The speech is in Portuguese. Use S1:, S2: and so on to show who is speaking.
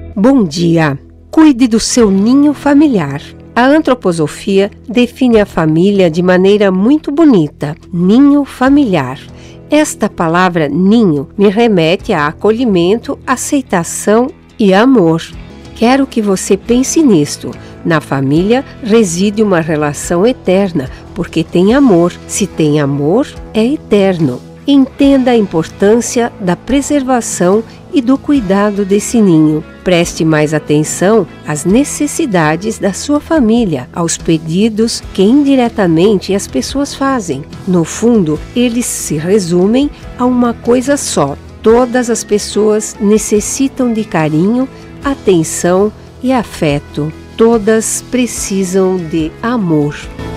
S1: Bom dia! Cuide do seu ninho familiar. A antroposofia define a família de maneira muito bonita: ninho familiar. Esta palavra ninho me remete a acolhimento, aceitação e amor. Quero que você pense nisto. Na família reside uma relação eterna, porque tem amor. Se tem amor, é eterno. Entenda a importância da preservação e do cuidado desse ninho. Preste mais atenção às necessidades da sua família, aos pedidos que indiretamente as pessoas fazem. No fundo, eles se resumem a uma coisa só: todas as pessoas necessitam de carinho, atenção e afeto. Todas precisam de amor.